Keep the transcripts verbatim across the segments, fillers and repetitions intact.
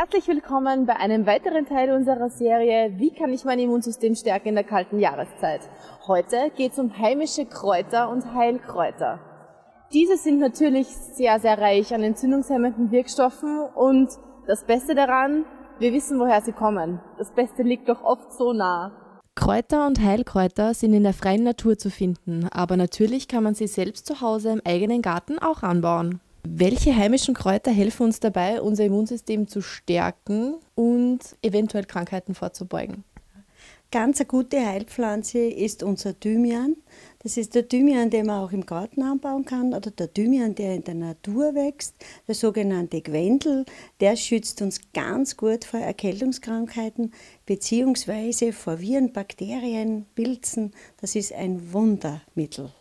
Herzlich willkommen bei einem weiteren Teil unserer Serie Wie kann ich mein Immunsystem stärken in der kalten Jahreszeit? Heute geht es um heimische Kräuter und Heilkräuter. Diese sind natürlich sehr, sehr reich an entzündungshemmenden Wirkstoffen und das Beste daran, wir wissen, woher sie kommen. Das Beste liegt doch oft so nah. Kräuter und Heilkräuter sind in der freien Natur zu finden, aber natürlich kann man sie selbst zu Hause im eigenen Garten auch anbauen. Welche heimischen Kräuter helfen uns dabei, unser Immunsystem zu stärken und eventuell Krankheiten vorzubeugen? Ganz eine gute Heilpflanze ist unser Thymian. Das ist der Thymian, den man auch im Garten anbauen kann, oder der Thymian, der in der Natur wächst. Der sogenannte Gwendel, der schützt uns ganz gut vor Erkältungskrankheiten beziehungsweise vor Viren, Bakterien, Pilzen. Das ist ein Wundermittel.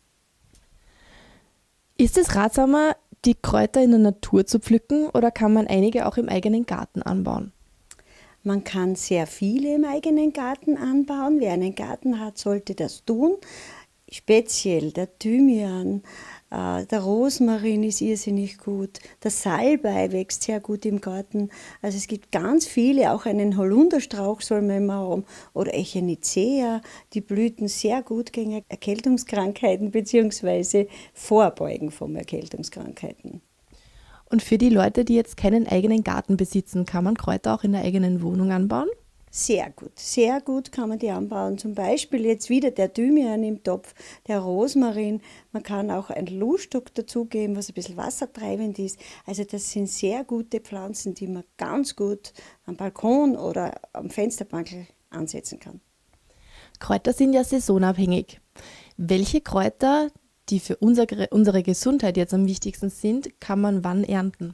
Ist es ratsamer, die Kräuter in der Natur zu pflücken oder kann man einige auch im eigenen Garten anbauen? Man kann sehr viele im eigenen Garten anbauen. Wer einen Garten hat, sollte das tun. Speziell der Thymian, äh, der Rosmarin ist irrsinnig gut. Der Salbei wächst sehr gut im Garten. Also es gibt ganz viele, auch einen Holunderstrauch soll man immer haben oder Echinacea. Die blüten sehr gut gegen Erkältungskrankheiten bzw. vorbeugen von Erkältungskrankheiten. Und für die Leute, die jetzt keinen eigenen Garten besitzen, kann man Kräuter auch in der eigenen Wohnung anbauen? Sehr gut, sehr gut kann man die anbauen. Zum Beispiel jetzt wieder der Thymian im Topf, der Rosmarin. Man kann auch ein Luststock dazugeben, was ein bisschen wassertreibend ist. Also das sind sehr gute Pflanzen, die man ganz gut am Balkon oder am Fensterbankel ansetzen kann. Kräuter sind ja saisonabhängig. Welche Kräuter, die für unsere, unsere Gesundheit jetzt am wichtigsten sind, kann man wann ernten?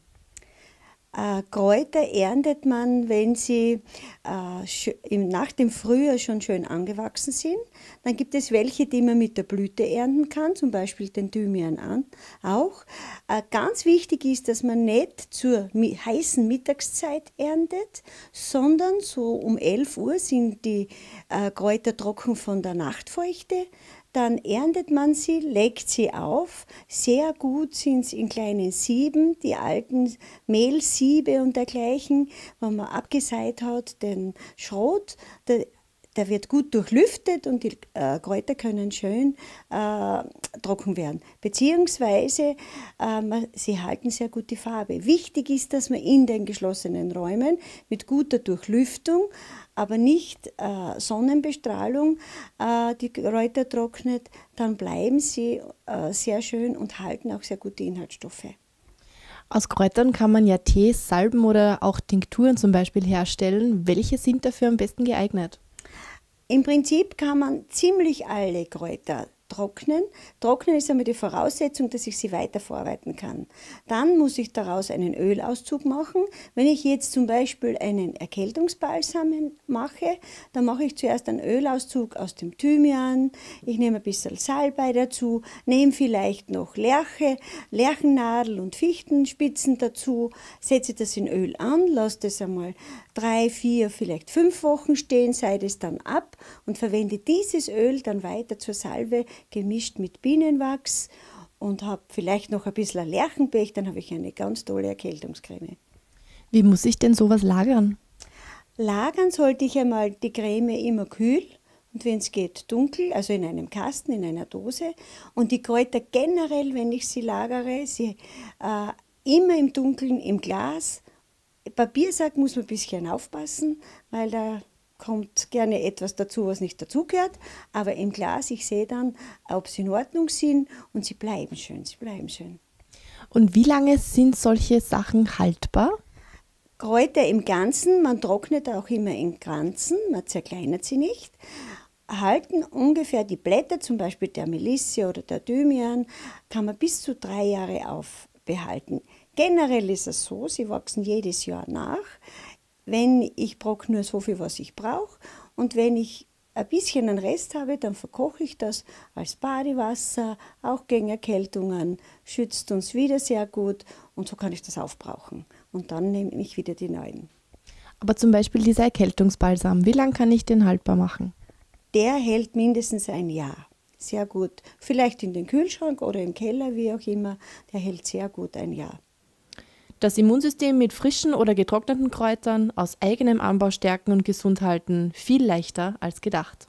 Äh, Kräuter erntet man, wenn sie äh, im, nach dem Frühjahr schon schön angewachsen sind. Dann gibt es welche, die man mit der Blüte ernten kann, zum Beispiel den Thymian an, auch. Äh, ganz wichtig ist, dass man nicht zur mi heißen Mittagszeit erntet, sondern so um elf Uhr sind die äh, Kräuter trocken von der Nachtfeuchte. Dann erntet man sie, legt sie auf. Sehr gut sind sie in kleinen Sieben, die alten Mehlsiebe und dergleichen, wenn man abgeseit hat, den Schrot. Der, der wird gut durchlüftet und die äh, Kräuter können schön äh, trocken werden. Beziehungsweise äh, man, sie halten sehr gut die Farbe. Wichtig ist, dass man in den geschlossenen Räumen mit guter Durchlüftung, aber nicht äh, Sonnenbestrahlung, äh, die Kräuter trocknet, dann bleiben sie äh, sehr schön und halten auch sehr gute Inhaltsstoffe. Aus Kräutern kann man ja Tees, Salben oder auch Tinkturen zum Beispiel herstellen. Welche sind dafür am besten geeignet? Im Prinzip kann man ziemlich alle Kräuter trocknen. Trocknen ist einmal die Voraussetzung, dass ich sie weiterverarbeiten kann. Dann muss ich daraus einen Ölauszug machen. Wenn ich jetzt zum Beispiel einen Erkältungsbalsam mache, dann mache ich zuerst einen Ölauszug aus dem Thymian. Ich nehme ein bisschen Salbei dazu, nehme vielleicht noch Lerche, Lerchennadel und Fichtenspitzen dazu, setze das in Öl an, lasse das einmal drei, vier, vielleicht fünf Wochen stehen, seide es dann ab und verwende dieses Öl dann weiter zur Salbe, gemischt mit Bienenwachs und habe vielleicht noch ein bisschen Lerchenpech, dann habe ich eine ganz tolle Erkältungscreme. Wie muss ich denn sowas lagern? Lagern sollte ich einmal die Creme immer kühl und wenn es geht dunkel, also in einem Kasten, in einer Dose. Und die Kräuter generell, wenn ich sie lagere, sie äh, immer im Dunkeln, im Glas. Papiersack muss man ein bisschen aufpassen, weil da kommt gerne etwas dazu, was nicht dazugehört. Aber im Glas, ich sehe dann, ob sie in Ordnung sind und sie bleiben schön, sie bleiben schön. Und wie lange sind solche Sachen haltbar? Kräuter im Ganzen, man trocknet auch immer in Kranzen, man zerkleinert sie nicht, halten ungefähr die Blätter, zum Beispiel der Melisse oder der Thymian, kann man bis zu drei Jahre aufbehalten. Generell ist es so, sie wachsen jedes Jahr nach. Wenn ich brauche nur so viel, was ich brauche und wenn ich ein bisschen einen Rest habe, dann verkoche ich das als Badewasser, auch gegen Erkältungen, schützt uns wieder sehr gut und so kann ich das aufbrauchen. Und dann nehme ich wieder die neuen. Aber zum Beispiel dieser Erkältungsbalsam, wie lange kann ich den haltbar machen? Der hält mindestens ein Jahr. Sehr gut. Vielleicht in den Kühlschrank oder im Keller, wie auch immer. Der hält sehr gut ein Jahr. Das Immunsystem mit frischen oder getrockneten Kräutern aus eigenem Anbau stärken und gesund halten, viel leichter als gedacht.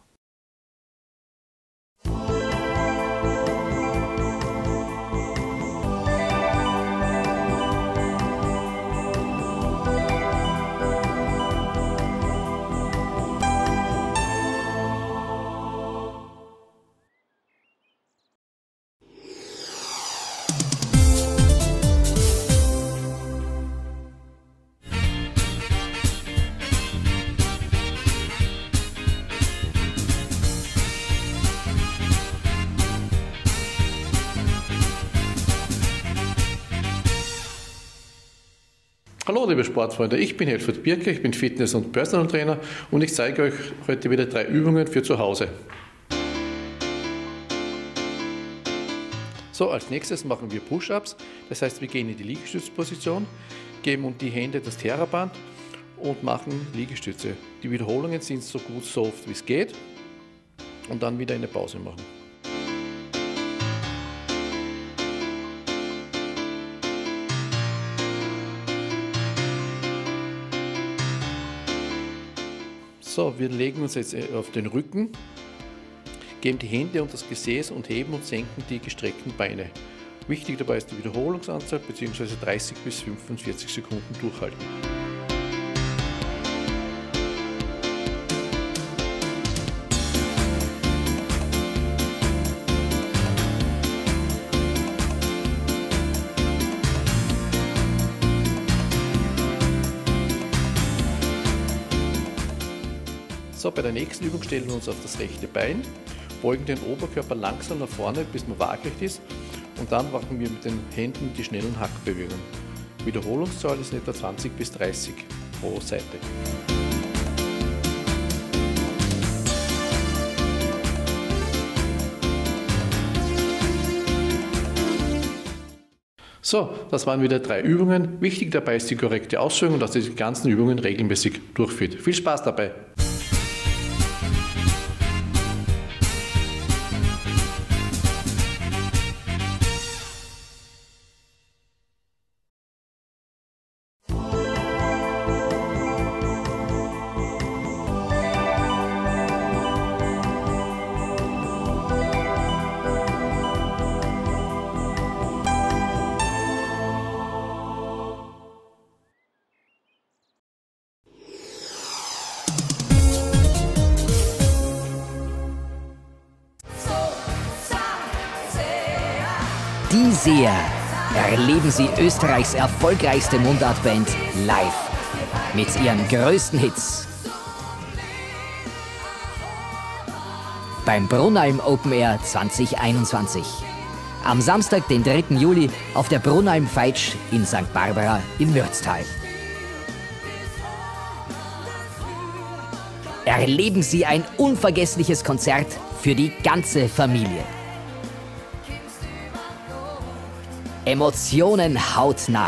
Hallo liebe Sportfreunde, ich bin Helfried Birke, ich bin Fitness- und Personal Trainer und ich zeige euch heute wieder drei Übungen für zu Hause. So, als nächstes machen wir Push-Ups, das heißt wir gehen in die Liegestützposition, geben um die Hände das Theraband und machen Liegestütze. Die Wiederholungen sind so gut so oft wie es geht und dann wieder eine Pause machen. So, wir legen uns jetzt auf den Rücken, geben die Hände unter das Gesäß und heben und senken die gestreckten Beine. Wichtig dabei ist die Wiederholungsanzahl bzw. dreißig bis fünfundvierzig Sekunden durchhalten. So, bei der nächsten Übung stellen wir uns auf das rechte Bein, beugen den Oberkörper langsam nach vorne, bis man waagrecht ist und dann machen wir mit den Händen die schnellen Hackbewegungen. Wiederholungszahl ist etwa zwanzig bis dreißig pro Seite. So, das waren wieder drei Übungen. Wichtig dabei ist die korrekte Ausführung und dass ihr die ganzen Übungen regelmäßig durchführt. Viel Spaß dabei! Die Seher. Erleben Sie Österreichs erfolgreichste Mundartband live mit ihren größten Hits. Beim Brunalm Open Air zwanzig einundzwanzig. Am Samstag, den dritten Juli, auf der Brunalm Feitsch in Sankt Barbara im Mürztal. Erleben Sie ein unvergessliches Konzert für die ganze Familie. Emotionen hautnah.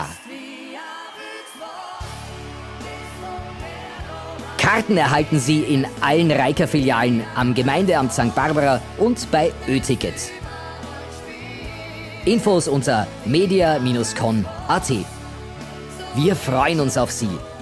Karten erhalten Sie in allen Reiker-Filialen am Gemeindeamt Sankt Barbara und bei Ö-Ticket. Infos unter media Bindestrich con punkt at. Wir freuen uns auf Sie.